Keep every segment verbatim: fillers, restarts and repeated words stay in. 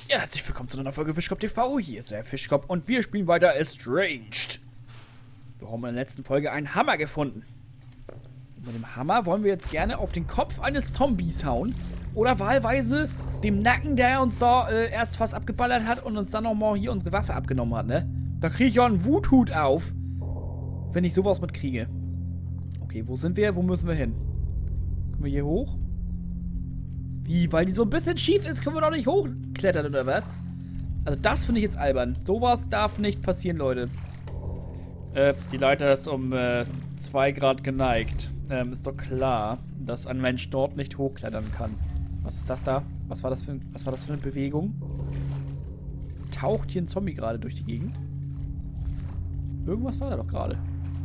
Ja, herzlich willkommen zu einer Folge Fischkopf T V. Hier ist der Fischkopf und wir spielen weiter Estranged. Wir haben in der letzten Folge einen Hammer gefunden. Und mit dem Hammer wollen wir jetzt gerne auf den Kopf eines Zombies hauen. Oder wahlweise dem Nacken, der uns da äh, erst fast abgeballert hat und uns dann nochmal hier unsere Waffe abgenommen hat, ne? Da kriege ich ja einen Wuthut auf, wenn ich sowas mitkriege. Okay, wo sind wir? Wo müssen wir hin? Können wir hier hoch? Wie? Weil die so ein bisschen schief ist, können wir doch nicht hochklettern, oder was? Also das finde ich jetzt albern. Sowas darf nicht passieren, Leute. Äh, die Leiter ist um äh, zwei Grad geneigt. Ähm, ist doch klar, dass ein Mensch dort nicht hochklettern kann. Was ist das da? Was war das für, was war das für eine Bewegung? Taucht hier ein Zombie gerade durch die Gegend? Irgendwas war da doch gerade.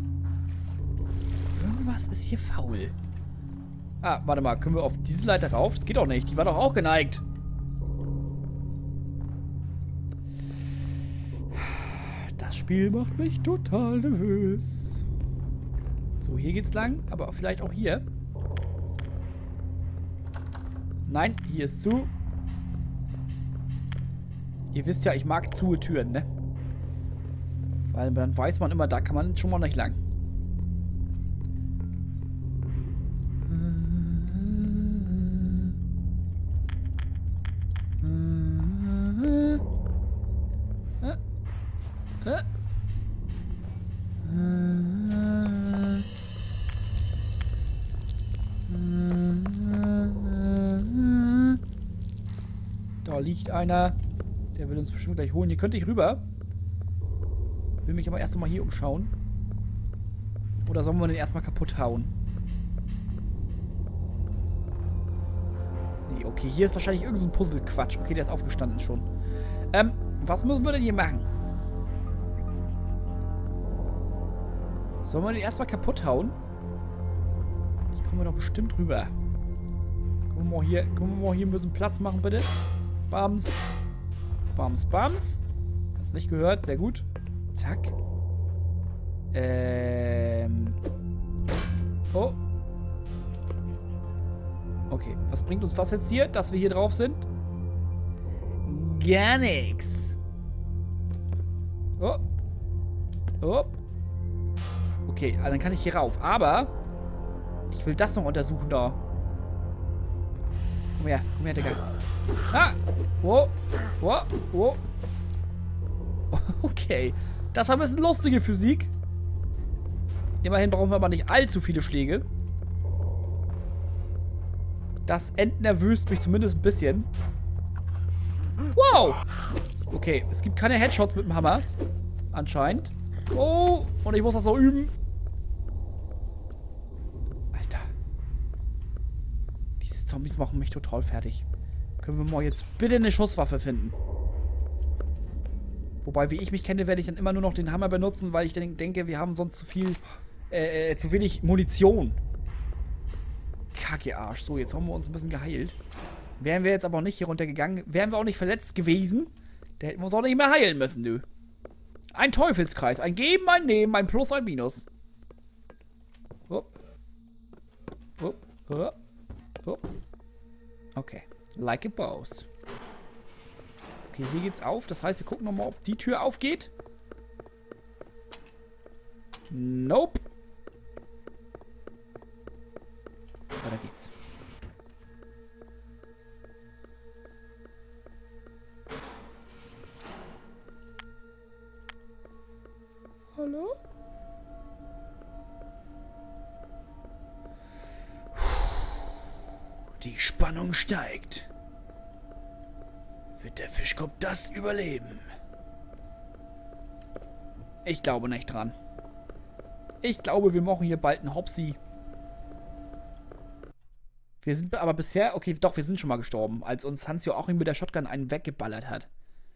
Irgendwas ist hier faul. Ah, warte mal, können wir auf diese Leiter rauf? Das geht doch nicht, die war doch auch geneigt. Das Spiel macht mich total nervös. So, hier geht's lang, aber vielleicht auch hier. Nein, hier ist zu. Ihr wisst ja, ich mag zu Türen, ne? Weil dann weiß man immer, da kann man schon mal nicht lang. Da liegt einer. Der will uns bestimmt gleich holen. Hier könnte ich rüber. Will mich aber erst mal hier umschauen. Oder sollen wir den erstmal kaputt hauen? Nee, okay. Hier ist wahrscheinlich irgendein so Puzzle-Quatsch. Okay, der ist aufgestanden schon. Ähm, was müssen wir denn hier machen? Sollen wir den erstmal kaputt hauen? Ich komme doch bestimmt rüber. Können wir mal hier, können wir mal hier ein bisschen Platz machen, bitte? Bams. Bams, bams. Hast nicht gehört? Sehr gut. Zack. Ähm. Oh. Okay. Was bringt uns das jetzt hier, dass wir hier drauf sind? Gar nichts. Oh. Oh. Okay, also dann kann ich hier rauf. Aber ich will das noch untersuchen da. Komm her, komm her, Digga. Ah! Wo? Wo? Wo? Okay. Das war ein bisschen lustige Physik. Immerhin brauchen wir aber nicht allzu viele Schläge. Das entnervöst mich zumindest ein bisschen. Wow! Okay, es gibt keine Headshots mit dem Hammer. Anscheinend. Oh! Und ich muss das so üben. Alter. Diese Zombies machen mich total fertig. Können wir mal jetzt bitte eine Schusswaffe finden? Wobei, wie ich mich kenne, werde ich dann immer nur noch den Hammer benutzen, weil ich dann denke, wir haben sonst zu viel, äh, äh, zu wenig Munition. Kacke Arsch. So, jetzt haben wir uns ein bisschen geheilt. Wären wir jetzt aber auch nicht hier runtergegangen, wären wir auch nicht verletzt gewesen, da hätten wir uns auch nicht mehr heilen müssen, du. Ein Teufelskreis. Ein Geben, ein Nehmen, ein Plus, ein Minus. Hup. Hup. Hup. Hup. Okay. Like a boss. Okay, hier geht's auf. Das heißt, wir gucken nochmal, ob die Tür aufgeht. Nope. Weiter geht's. Hallo? Die Spannung steigt. Wird der Fischkopf das überleben? Ich glaube nicht dran. Ich glaube, wir machen hier bald einen Hopsi. Wir sind aber bisher... Okay, doch, wir sind schon mal gestorben, als uns Hans-Joachim mit der Shotgun einen weggeballert hat.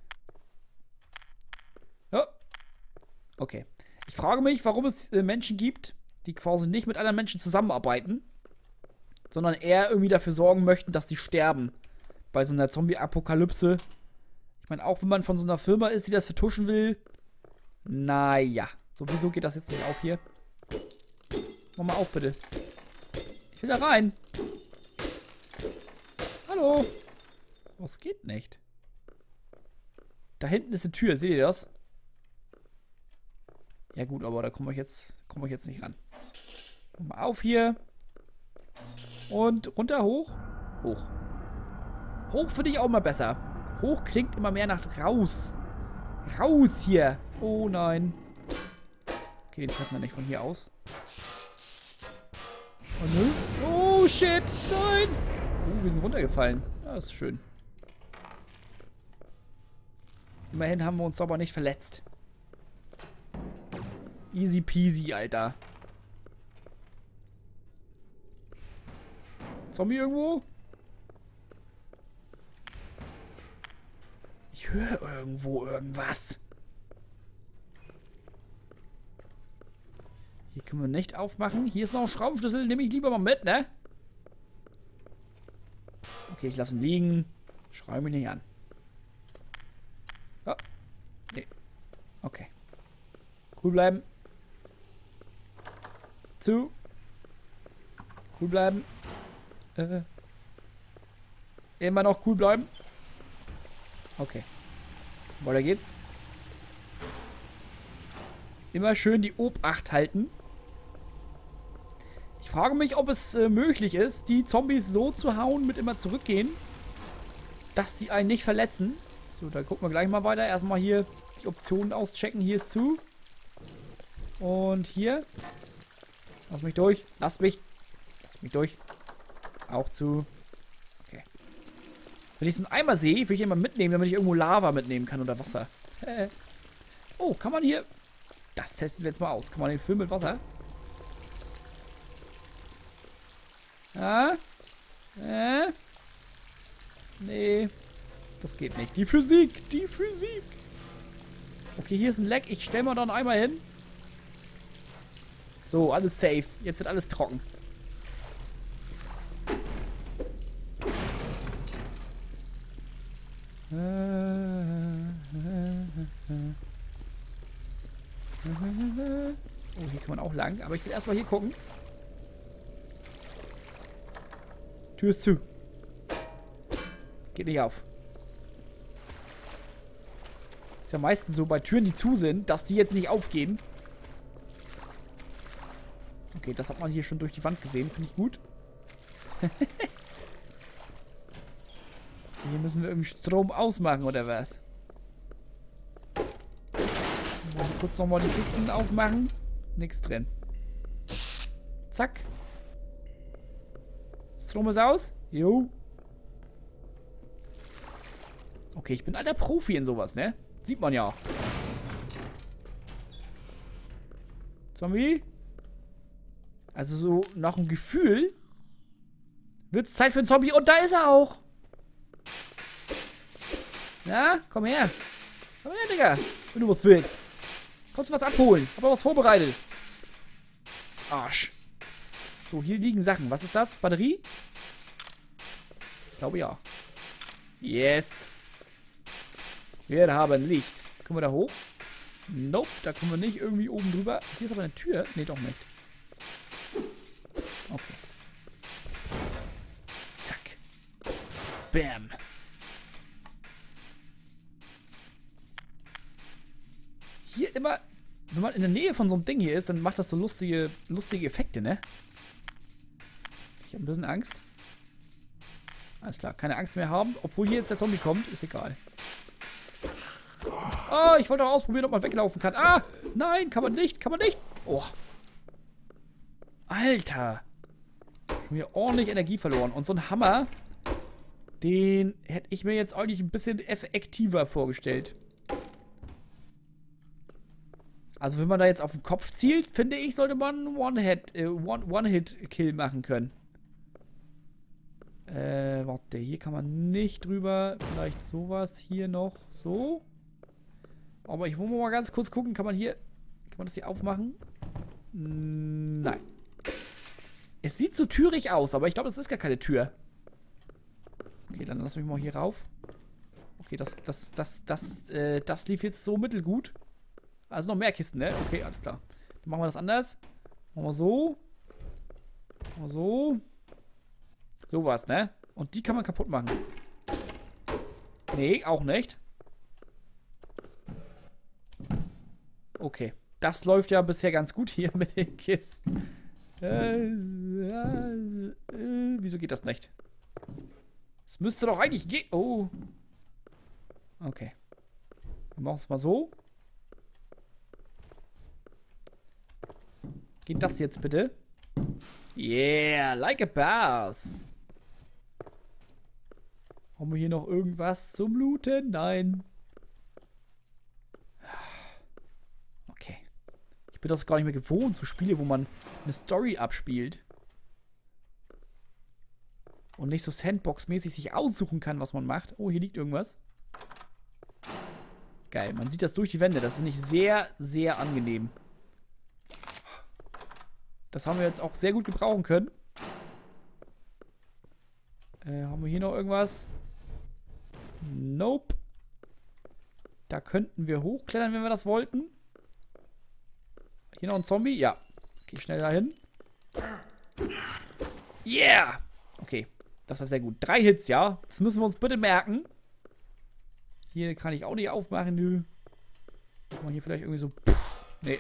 Ja. Okay. Ich frage mich, warum es äh, Menschen gibt, die quasi nicht mit anderen Menschen zusammenarbeiten, sondern eher irgendwie dafür sorgen möchten, dass die sterben. Bei so einer Zombie-Apokalypse. Ich meine, auch wenn man von so einer Firma ist, die das vertuschen will. Naja. So, wieso geht das jetzt nicht auf hier? Mach mal auf, bitte. Ich will da rein. Hallo. Was geht nicht? Da hinten ist eine Tür, seht ihr das? Ja gut, aber da komme ich jetzt, komme ich jetzt nicht ran. Mal auf hier. Und runter, hoch. Hoch. Hoch finde ich auch mal besser. Hoch klingt immer mehr nach raus. Raus hier. Oh nein. Okay, den treffen wir nicht von hier aus. Oh nö. Oh shit. Nein. Oh, wir sind runtergefallen. Ja, das ist schön. Immerhin haben wir uns aber nicht verletzt. Easy peasy, Alter. Zombie irgendwo? Ich höre irgendwo irgendwas. Hier können wir nicht aufmachen. Hier ist noch ein Schraubenschlüssel. Nehme ich lieber mal mit, ne? Okay, ich lasse ihn liegen. Schreibe mich nicht an. Oh. Nee. Okay. Cool bleiben. Zu. Cool bleiben. Äh. Immer noch cool bleiben. Okay. Weiter geht's. Immer schön die Obacht halten. Ich frage mich, ob es äh, möglich ist, die Zombies so zu hauen, mit immer zurückgehen, dass sie einen nicht verletzen. So, dann gucken wir gleich mal weiter. Erstmal hier die Optionen auschecken. Hier ist zu. Und hier. Lass mich durch. Lass mich. Lass mich durch. Auch zu. Okay. Wenn ich so einen Eimer sehe, will ich ihn mal mitnehmen, damit ich irgendwo Lava mitnehmen kann oder Wasser. Äh. Oh, kann man hier... Das testen wir jetzt mal aus. Kann man den füllen mit Wasser? Ah? Äh? Nee. Das geht nicht. Die Physik. Die Physik. Okay, hier ist ein Leck. Ich stelle mal da einen Eimer hin. So, alles safe. Jetzt wird alles trocken. Oh, hier kann man auch lang. Aber ich will erstmal hier gucken. Tür ist zu. Geht nicht auf. Ist ja meistens so bei Türen, die zu sind, dass die jetzt nicht aufgehen. Okay, das hat man hier schon durch die Wand gesehen. Finde ich gut. Hier müssen wir irgendwie Strom ausmachen, oder was? Kurz nochmal die Kisten aufmachen. Nichts drin. Zack. Strom ist aus. Jo. Okay, ich bin alter Profi in sowas, ne? Sieht man ja. Zombie. Also so nach dem Gefühl wird es Zeit für einen Zombie. Und da ist er auch. Na, komm her. Komm her, Digga. Wenn du was willst. Kannst du was abholen? Hab auch was vorbereitet. Arsch. So, hier liegen Sachen. Was ist das? Batterie? Ich glaube ja. Yes. Wir haben Licht. Können wir da hoch? Nope, da kommen wir nicht irgendwie oben drüber. Hier ist aber eine Tür. Ne, doch nicht. Okay. Zack. Bam. Hier immer, wenn man in der Nähe von so einem Ding hier ist, dann macht das so lustige, lustige Effekte, ne? Ich habe ein bisschen Angst. Alles klar, keine Angst mehr haben. Obwohl hier jetzt der Zombie kommt, ist egal. Oh, ich wollte doch ausprobieren, ob man weglaufen kann. Ah, nein, kann man nicht, kann man nicht. Oh. Alter. Ich habe mir ordentlich Energie verloren. Und so ein Hammer, den hätte ich mir jetzt eigentlich ein bisschen effektiver vorgestellt. Also wenn man da jetzt auf den Kopf zielt, finde ich, sollte man einen One-Hit, äh, One-Hit-Kill machen können. Äh, warte, hier kann man nicht drüber. Vielleicht sowas hier noch. So. Aber ich will mal ganz kurz gucken, kann man hier, kann man das hier aufmachen? Nein. Es sieht so türig aus, aber ich glaube, es ist gar keine Tür. Okay, dann lass mich mal hier rauf. Okay, das, das, das, das, äh, das lief jetzt so mittelgut. Also noch mehr Kisten, ne? Okay, alles klar. Dann machen wir das anders. Machen wir so. Machen wir so. Sowas, ne? Und die kann man kaputt machen. Nee, auch nicht. okay. Das läuft ja bisher ganz gut hier mit den Kisten. Äh, äh, äh, wieso geht das nicht? Es müsste doch eigentlich gehen. Oh. Okay. Wir machen es mal so. Geht das jetzt bitte? Yeah, like a boss. Haben wir hier noch irgendwas zum Looten? Nein. Okay. Ich bin das gar nicht mehr gewohnt zu Spielen, wo man eine Story abspielt. Und nicht so Sandbox-mäßig sich aussuchen kann, was man macht. Oh, hier liegt irgendwas. Geil, man sieht das durch die Wände. Das ist nicht sehr, sehr angenehm. Das haben wir jetzt auch sehr gut gebrauchen können. Äh, haben wir hier noch irgendwas? Nope. Da könnten wir hochklettern, wenn wir das wollten. Hier noch ein Zombie? Ja. Okay, schnell dahin. Yeah! Okay, das war sehr gut. Drei Hits, ja. Das müssen wir uns bitte merken. Hier kann ich auch nicht aufmachen, nö. Kann man hier vielleicht irgendwie so... Pff, nee.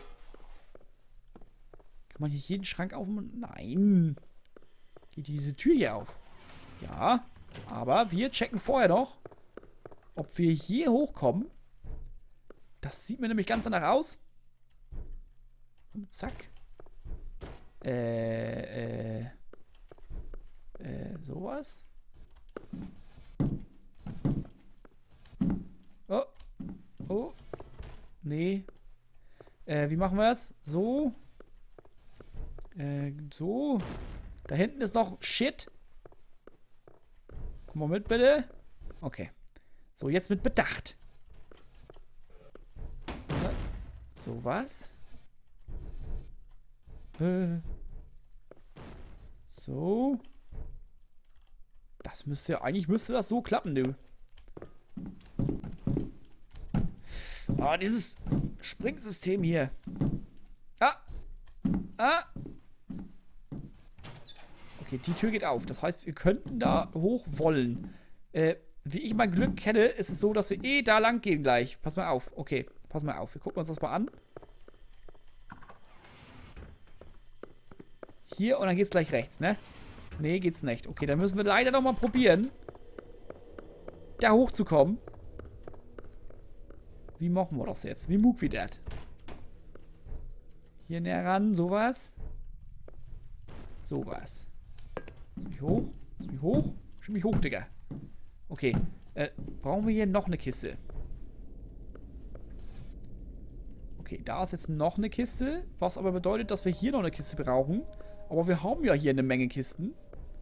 Kann man hier jeden Schrank aufmachen? Nein. Geht diese Tür hier auf? Ja. Aber wir checken vorher noch, ob wir hier hochkommen. Das sieht mir nämlich ganz danach aus. Und zack. Äh, äh. Äh, sowas. Oh. Oh. Nee. Äh, wie machen wir es? So. Äh, so. Da hinten ist noch Shit. Komm mal mit, bitte. Okay. So, jetzt mit Bedacht. So, was? Äh. So. Das müsste ja, eigentlich müsste das so klappen, du. Ah, dieses Springsystem hier. Ah. Ah. Okay, die Tür geht auf. Das heißt, wir könnten da hoch wollen. Äh, wie ich mein Glück kenne, ist es so, dass wir eh da lang gehen gleich. Pass mal auf. Okay, pass mal auf. Wir gucken uns das mal an. Hier und dann geht's gleich rechts, ne? Nee, geht's nicht. Okay, dann müssen wir leider noch mal probieren, da hochzukommen. Wie machen wir das jetzt? Wie mug wie das? Hier näher ran, sowas. Sowas. Lass mich hoch. Lass mich hoch. Schieb mich hoch, Digga. Okay. Äh, brauchen wir hier noch eine Kiste? Okay, da ist jetzt noch eine Kiste. Was aber bedeutet, dass wir hier noch eine Kiste brauchen. Aber wir haben ja hier eine Menge Kisten.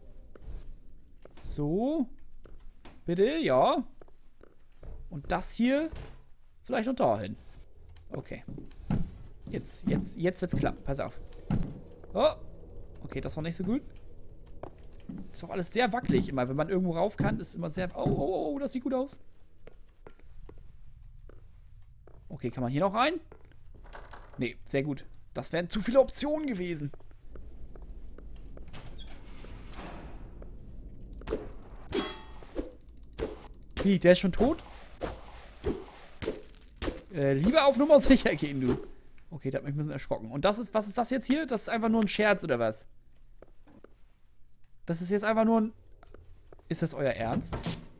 So. Bitte, ja. Und das hier vielleicht noch dahin. Okay. Jetzt, jetzt, jetzt wird's klappen. Pass auf. Oh. Okay, das war nicht so gut. Ist auch alles sehr wackelig immer. Wenn man irgendwo rauf kann, ist immer sehr... Oh, oh, oh, oh, das sieht gut aus. Okay, kann man hier noch rein? Nee, sehr gut. Das wären zu viele Optionen gewesen. Wie, der ist schon tot? Äh, lieber auf Nummer sicher gehen, du. Okay, das hat mich ein bisschen erschrocken. Und das ist, was ist das jetzt hier? Das ist einfach nur ein Scherz, oder was? Das ist jetzt einfach nur ein... Ist das euer Ernst?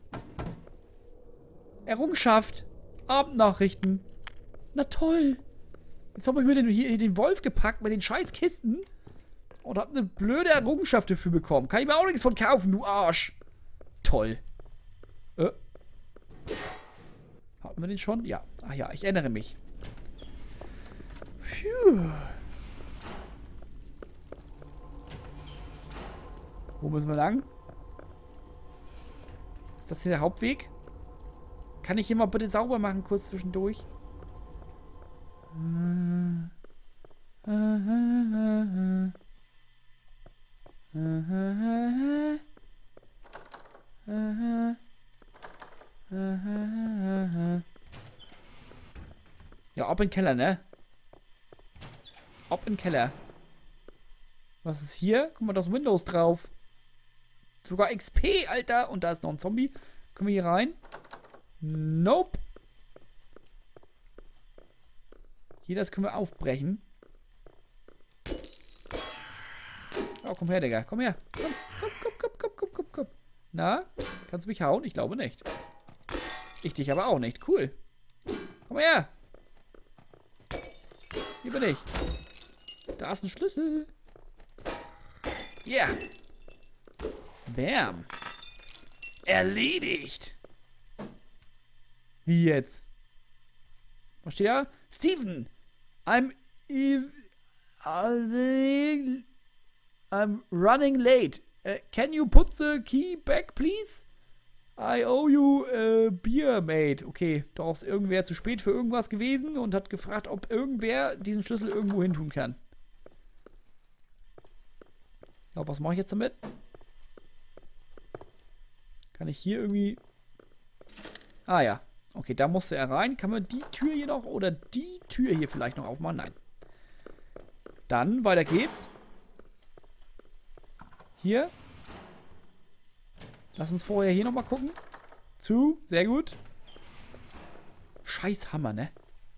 Errungenschaft. Abendnachrichten. Na toll. Jetzt habe ich mir den, hier den Wolf gepackt mit den scheiß Kisten. Und hab eine blöde Errungenschaft dafür bekommen. Kann ich mir auch nichts von kaufen, du Arsch. Toll. Äh. Hatten wir den schon? Ja. Ach ja, ich erinnere mich. Phew. Wo müssen wir lang? Ist das hier der Hauptweg? Kann ich hier mal bitte sauber machen, kurz zwischendurch? Ja, ab in den Keller, ne? Ab in den Keller. Was ist hier? Guck mal, da ist Windows drauf. Sogar X P, Alter. Und da ist noch ein Zombie. Können wir hier rein? Nope. Hier, das können wir aufbrechen. Oh, komm her, Digga. Komm her. Komm, komm, komm, komm, komm, komm, komm, komm. Na? Kannst du mich hauen? Ich glaube nicht. Ich dich aber auch nicht. Cool. Komm her. Hier bin ich. Da ist ein Schlüssel. Ja. Yeah. Bam. Erledigt. Wie jetzt? Was steht da? Steven. I'm... I'm running late. Uh, can you put the key back, please? I owe you a beer, mate. Okay, da ist irgendwer zu spät für irgendwas gewesen und hat gefragt, ob irgendwer diesen Schlüssel irgendwo hin tun kann. Ja, was mache ich jetzt damit? Kann ich hier irgendwie... Ah ja. Okay, da musste er rein. Kann man die Tür hier noch oder die Tür hier vielleicht noch aufmachen? Nein. Dann, weiter geht's. Hier. Lass uns vorher hier nochmal gucken. Zu, sehr gut. Scheiß Hammer, ne?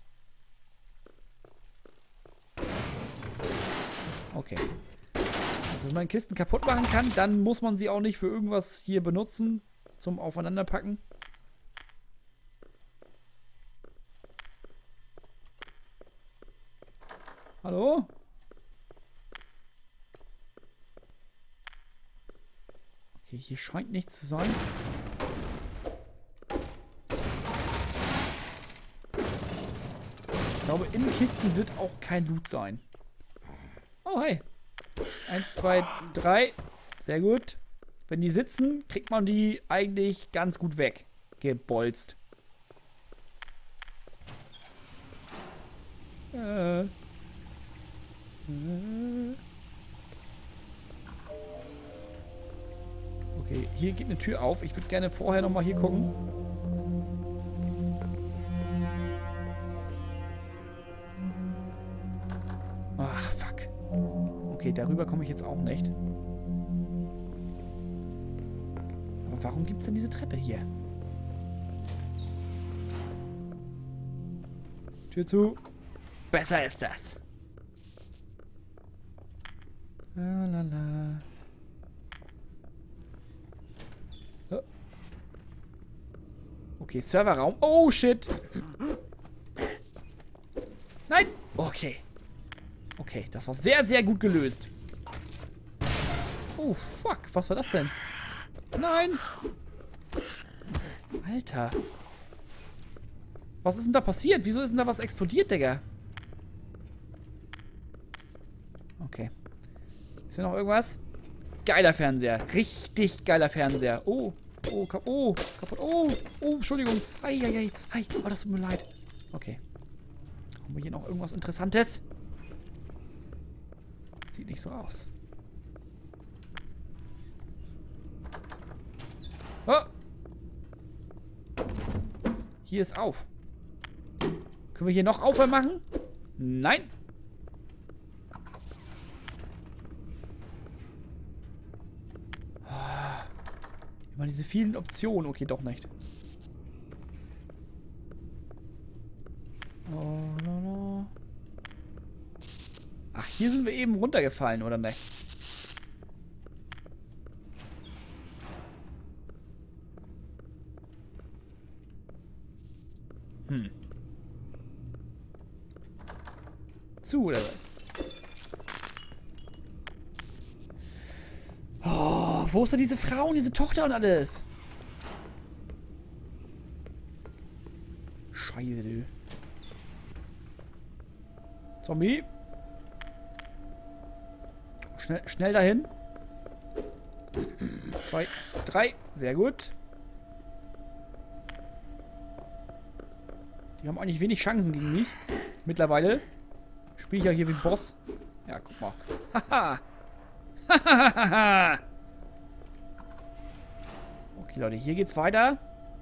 Okay. Also wenn man Kisten kaputt machen kann, dann muss man sie auch nicht für irgendwas hier benutzen. Zum Aufeinanderpacken. Hallo? Okay, hier scheint nichts zu sein. Ich glaube, in Kisten wird auch kein Loot sein. Oh, hey. Eins, zwei, drei. Sehr gut. Wenn die sitzen, kriegt man die eigentlich ganz gut weg. Gebolzt. Äh. Okay, hier geht eine Tür auf. Ich würde gerne vorher nochmal hier gucken. Ach, fuck. Okay, darüber komme ich jetzt auch nicht. Aber warum gibt es denn diese Treppe hier? Tür zu. Besser ist das. Lalala. Okay, Serverraum. Oh, shit. Nein. Okay. Okay, das war sehr, sehr gut gelöst. Oh, fuck. Was war das denn? Nein. Alter. Was ist denn da passiert? Wieso ist denn da was explodiert, Digga? Okay. Ist hier noch irgendwas? Geiler Fernseher. Richtig geiler Fernseher. Oh. Oh, kap oh, kaputt. Oh, oh, Entschuldigung. Eieiei. Ei, oh, das tut mir leid. Okay. Haben wir hier noch irgendwas Interessantes? Sieht nicht so aus. Oh. Hier ist auf. Können wir hier noch aufmachen? Nein. Immer diese vielen Optionen. Okay, doch nicht. Oh, no, no. Ach, hier sind wir eben runtergefallen, oder nicht? Hm. Zu, oder was? Oh, wo ist denn diese Frau und diese Tochter und alles? Scheiße, du. Zombie. Schnell, schnell dahin. Zwei, drei. Sehr gut. Die haben eigentlich wenig Chancen gegen mich. Mittlerweile. Spiele ich ja hier wie ein Boss. Ja, guck mal. Haha. Hahaha. Okay, Leute, hier geht's weiter.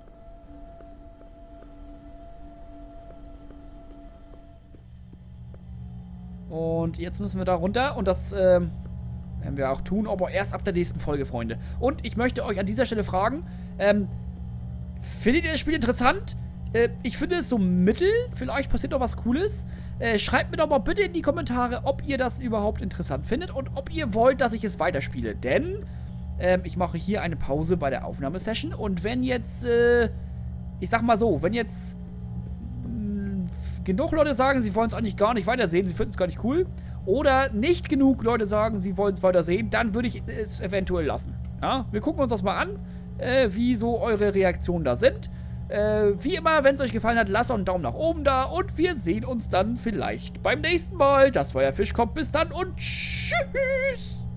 Und jetzt müssen wir da runter. Und das ähm, werden wir auch tun, aber erst ab der nächsten Folge, Freunde. Und ich möchte euch an dieser Stelle fragen, ähm, findet ihr das Spiel interessant? Äh, ich finde es so mittel. Vielleicht passiert noch was Cooles. Äh, schreibt mir doch mal bitte in die Kommentare, ob ihr das überhaupt interessant findet und ob ihr wollt, dass ich es weiterspiele. Denn ähm, ich mache hier eine Pause bei der Aufnahmesession. Und wenn jetzt, äh, ich sag mal so, wenn jetzt mh, genug Leute sagen, sie wollen es eigentlich gar nicht weitersehen, sie finden es gar nicht cool, oder nicht genug Leute sagen, sie wollen es weitersehen, dann würde ich es eventuell lassen. Ja, wir gucken uns das mal an, äh, wie so eure Reaktionen da sind. Äh, wie immer, wenn es euch gefallen hat, lasst einen Daumen nach oben da und wir sehen uns dann vielleicht beim nächsten Mal. Das war ja Fischkopf. Bis dann und tschüss!